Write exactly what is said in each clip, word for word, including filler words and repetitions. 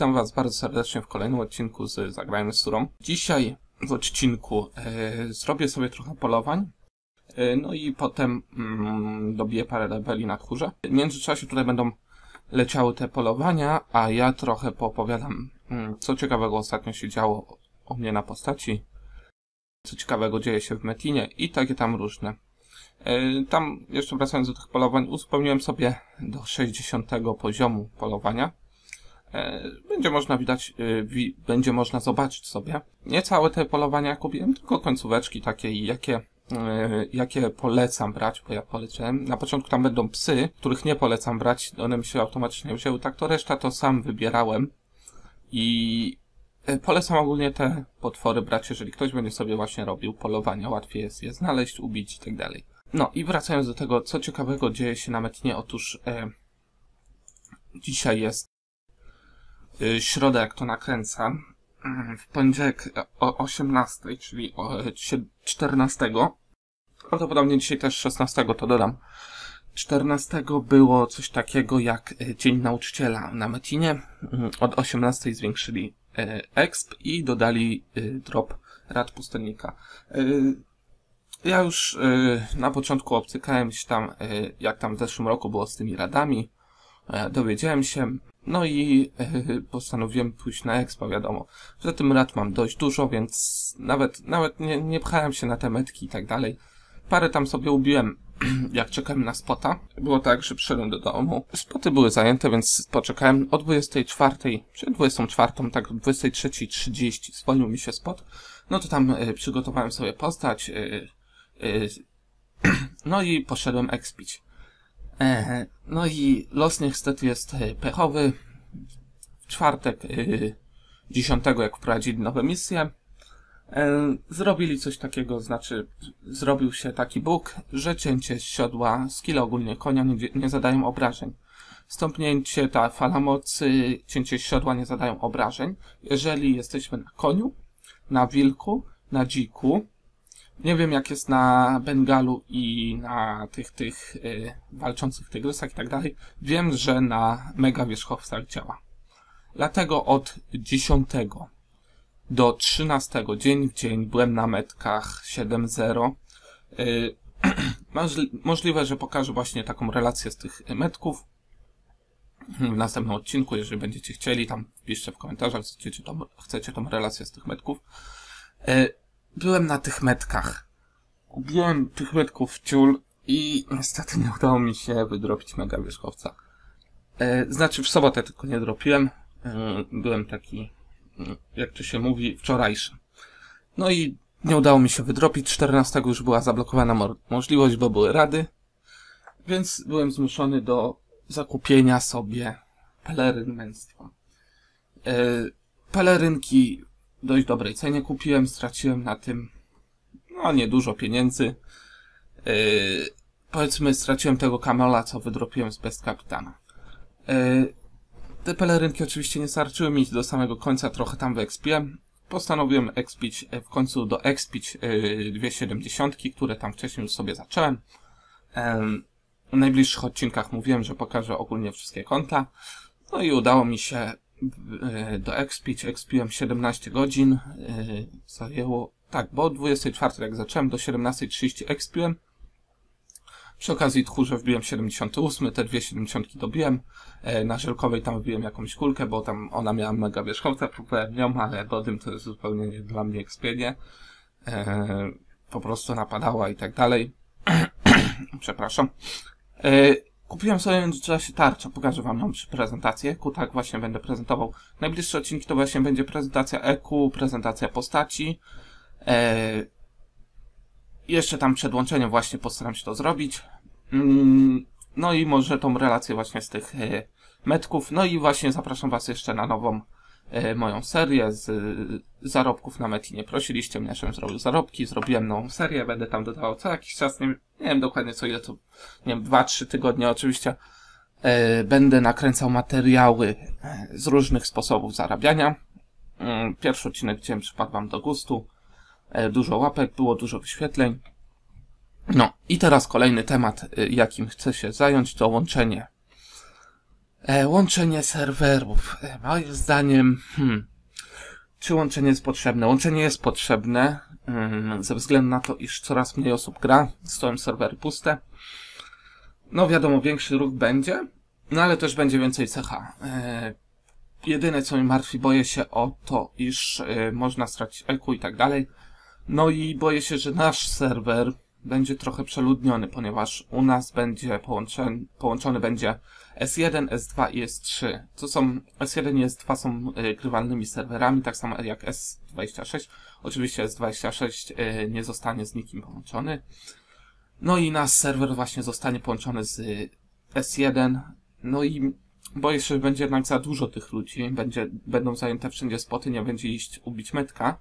Witam Was bardzo serdecznie w kolejnym odcinku z Zagrajmy z Surą. Dzisiaj w odcinku e, zrobię sobie trochę polowań, e, no i potem mm, dobiję parę leveli na tchórze. W międzyczasie tutaj będą leciały te polowania, a ja trochę poopowiadam, mm, co ciekawego ostatnio się działo o mnie na postaci, co ciekawego dzieje się w Metinie i takie tam różne. E, tam, jeszcze wracając do tych polowań, uzupełniłem sobie do sześćdziesiątego poziomu polowania. Będzie można widać, będzie można zobaczyć sobie. Nie całe te polowania kupiłem, tylko końcóweczki takie i jakie, jakie polecam brać, bo ja poleciłem. Na początku tam będą psy, których nie polecam brać, one mi się automatycznie wzięły, tak to reszta to sam wybierałem. I polecam ogólnie te potwory brać, jeżeli ktoś będzie sobie właśnie robił polowania, łatwiej jest je znaleźć, ubić i tak dalej. No i wracając do tego, co ciekawego dzieje się na Metinie, otóż e, dzisiaj jest środę, jak to nakręcam, w poniedziałek o osiemnastej, czyli o czternastego, prawdopodobnie dzisiaj też szesnastego to dodam, czternastego było coś takiego jak Dzień Nauczyciela na Metinie. Od osiemnastej zwiększyli exp i dodali drop rad pustelnika. Ja już na początku obcykałem się tam, jak tam w zeszłym roku było z tymi radami, dowiedziałem się. No i yy, postanowiłem pójść na expa, wiadomo, że tym rad mam dość dużo, więc nawet nawet nie, nie pchałem się na te metki i tak dalej. Parę tam sobie ubiłem, jak czekałem na spota. Było tak, że przyszedłem do domu. Spoty były zajęte, więc poczekałem o dwudziestej czwartej, czy dwudziestej czwartej, tak o dwudziestej trzeciej trzydzieści zwolnił mi się spot. No to tam yy, przygotowałem sobie postać, yy, yy, no i poszedłem expić. No i los niestety jest pechowy. W czwartek dziesiątego, jak wprowadzili nowe misje, zrobili coś takiego, znaczy zrobił się taki bug, że cięcie z siodła, skille ogólnie konia nie, nie zadają obrażeń. Stąpnięcie, ta fala mocy, cięcie z siodła nie zadają obrażeń. Jeżeli jesteśmy na koniu, na wilku, na dziku, nie wiem jak jest na Bengalu i na tych tych y, walczących tygrysach i tak dalej. Wiem, że na mega wierzchowcach działa. Dlatego od dziesiątego do trzynastego dzień w dzień byłem na metkach siedem zero. Y, możliwe, że pokażę właśnie taką relację z tych metków w następnym odcinku, jeżeli będziecie chcieli, tam piszcie w komentarzach, chcecie tą, chcecie tą relację z tych metków. Y, Byłem na tych metkach. Kupiłem tych metków ciul i niestety nie udało mi się wydropić mega wierzchowca. E, znaczy w sobotę tylko nie dropiłem. E, byłem taki, jak to się mówi, wczorajszy. No i nie udało mi się wydropić. czternastego już była zablokowana mo możliwość, bo były rady. Więc byłem zmuszony do zakupienia sobie peleryn męstwa. E, pelerynki w dość dobrej cenie kupiłem, straciłem na tym no niedużo pieniędzy. Yy, powiedzmy straciłem tego kamela, co wydropiłem z Best Kapitana. Yy, te pelerynki oczywiście nie starczyły mi do samego końca, trochę tam wyekspiłem. Postanowiłem expić, w końcu do expić yy, dwie siedemdziesiątki, które tam wcześniej już sobie zacząłem. Yy, w najbliższych odcinkach mówiłem, że pokażę ogólnie wszystkie konta. No i udało mi się do expić, expiłem siedemnaście godzin, yy, zajęło, tak, bo o dwudziestej czwartej jak zacząłem, do siedemnastej trzydzieści expiłem. Przy okazji tchórze wbiłem siedemdziesiąty ósmy, te dwie siedemdziesiątki dobiłem, yy, na żelkowej tam wbiłem jakąś kulkę, bo tam ona miała mega wierzchowca, próbowałem nią, ale Bodym to jest zupełnie nie dla mnie expienie, yy, po prostu napadała i tak dalej. Przepraszam. Yy, Kupiłem sobie w międzyczasie tarczę, pokażę wam ją przy prezentacji E Q, tak właśnie będę prezentował. Najbliższe odcinki to właśnie będzie prezentacja E Q, prezentacja postaci. Eee, jeszcze tam przed łączeniem właśnie postaram się to zrobić. Mm, no i może tą relację właśnie z tych e, metków. No i właśnie zapraszam was jeszcze na nową e, moją serię z e, zarobków na Metinie. Prosiliście mnie, żebym zrobił zarobki, zrobiłem nową serię, będę tam dodawał co jakiś czas, nie, nie wiem dokładnie co ile to, nie wiem, dwa trzy tygodnie oczywiście. E, będę nakręcał materiały e, z różnych sposobów zarabiania. E, pierwszy odcinek dzisiaj przypadł wam do gustu. E, dużo łapek było, dużo wyświetleń. No i teraz kolejny temat, e, jakim chcę się zająć, to łączenie E, łączenie serwerów. E, moim zdaniem, hmm, czy łączenie jest potrzebne? Łączenie jest potrzebne, hmm, ze względu na to, iż coraz mniej osób gra, stoją serwery puste. No wiadomo, większy ruch będzie, no ale też będzie więcej C H. E, jedyne co mnie martwi, boję się o to, iż e, można stracić E Q i tak dalej. No i boję się, że nasz serwer będzie trochę przeludniony, ponieważ u nas będzie połączony, połączony będzie S jeden, S dwa i S trzy. Co są, S jeden i S dwa są y, grywalnymi serwerami, tak samo jak S dwadzieścia sześć. Oczywiście S dwadzieścia sześć y, nie zostanie z nikim połączony. No i nasz serwer właśnie zostanie połączony z y, S jeden. No i boję się, że będzie jednak za dużo tych ludzi. Będzie, będą zajęte wszędzie spoty, nie będzie iść ubić metka.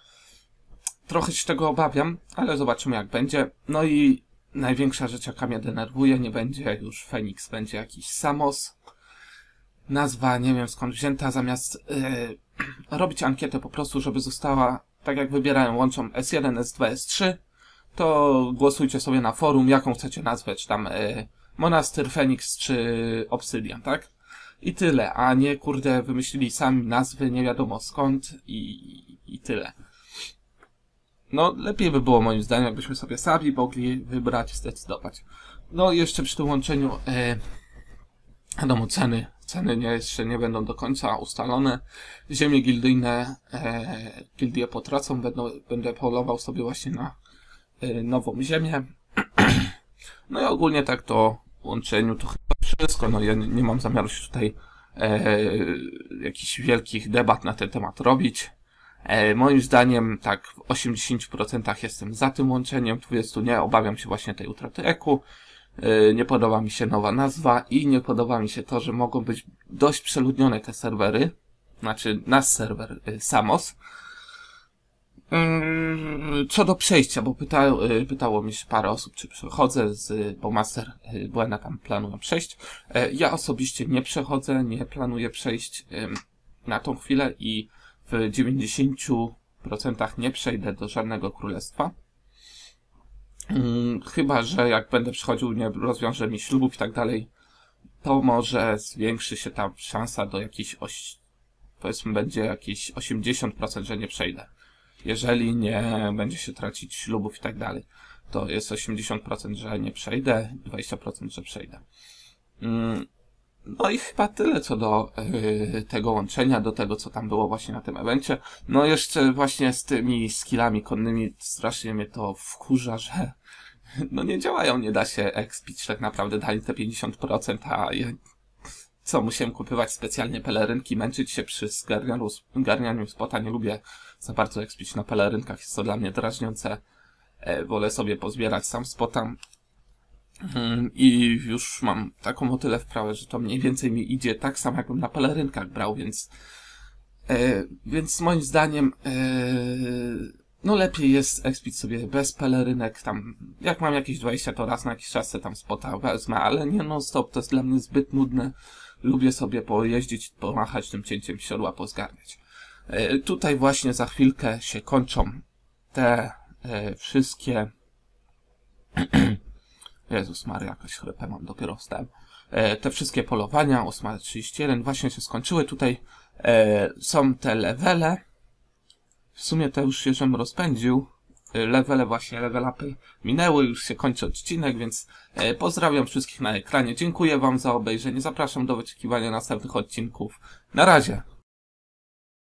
Trochę się tego obawiam, ale zobaczymy jak będzie. No i największa rzecz jaka mnie denerwuje, nie będzie już Feniks, będzie jakiś Samos. Nazwa nie wiem skąd wzięta, zamiast yy, robić ankietę po prostu, żeby została, tak jak wybierają, łączą S jeden, S dwa, S trzy, to głosujcie sobie na forum, jaką chcecie nazwę, czy tam yy, Monastyr, Feniks, czy Obsydian, tak? I tyle, a nie kurde wymyślili sami nazwy, nie wiadomo skąd i, i tyle. No, lepiej by było moim zdaniem, jakbyśmy sobie sami mogli wybrać, zdecydować. No, jeszcze przy tym łączeniu, e, wiadomo, ceny, ceny nie, jeszcze nie będą do końca ustalone. Ziemie gildyjne, e, gildie potracą, będą, będę polował sobie właśnie na e, nową ziemię. No i ogólnie tak to łączeniu to chyba wszystko, no ja nie, nie mam zamiaru się tutaj e, jakichś wielkich debat na ten temat robić. E, moim zdaniem tak w osiemdziesięciu procentach jestem za tym łączeniem, w dwudziestu procentach nie, obawiam się właśnie tej utraty E Q, e, nie podoba mi się nowa nazwa i nie podoba mi się to, że mogą być dość przeludnione te serwery, znaczy nasz serwer e, Samos. E, co do przejścia, bo pyta, e, pytało mi się parę osób, czy przechodzę z, bo Master e, Błęda tam planują przejść. E, ja osobiście nie przechodzę, nie planuję przejść e, na tą chwilę i w dziewięćdziesięciu procentach nie przejdę do żadnego królestwa. Hmm, chyba że jak będę przychodził, nie rozwiążę mi ślubów i tak dalej, to może zwiększy się ta szansa do jakiejś, oś... powiedzmy będzie jakieś osiemdziesiąt procent, że nie przejdę. Jeżeli nie będzie się tracić ślubów i tak dalej, to jest osiemdziesiąt procent, że nie przejdę, dwadzieścia procent, że przejdę. Hmm. No i chyba tyle co do yy, tego łączenia, do tego co tam było właśnie na tym evencie. No jeszcze właśnie z tymi skillami konnymi strasznie mnie to wkurza, że no nie działają, nie da się expić tak naprawdę, dali te pięćdziesiąt procent, a ja co, musiałem kupywać specjalnie pelerynki, męczyć się przy zgarnianiu, zgarnianiu spota, nie lubię za bardzo expić na pelerynkach, jest to dla mnie drażniące, e, wolę sobie pozbierać sam spota. I już mam taką motylę wprawę, że to mniej więcej mi idzie tak samo jakbym na pelerynkach brał, więc e, więc moim zdaniem e, no lepiej jest expić sobie bez pelerynek, tam jak mam jakieś dwadzieścia to raz na jakiś czas se tam spota wezmę, ale nie non stop, to jest dla mnie zbyt nudne, lubię sobie pojeździć, pomachać tym cięciem siodła, pozgarniać. E, tutaj właśnie za chwilkę się kończą te e, wszystkie Jezus Maria, jakaś chrypę mam, dopiero wstałem. E, te wszystkie polowania, ósma trzydzieści jeden, właśnie się skończyły. Tutaj e, są te levele. W sumie to już się żem rozpędził. E, levele właśnie, level upy minęły, już się kończy odcinek, więc e, pozdrawiam wszystkich na ekranie. Dziękuję wam za obejrzenie, zapraszam do wyczekiwania następnych odcinków. Na razie!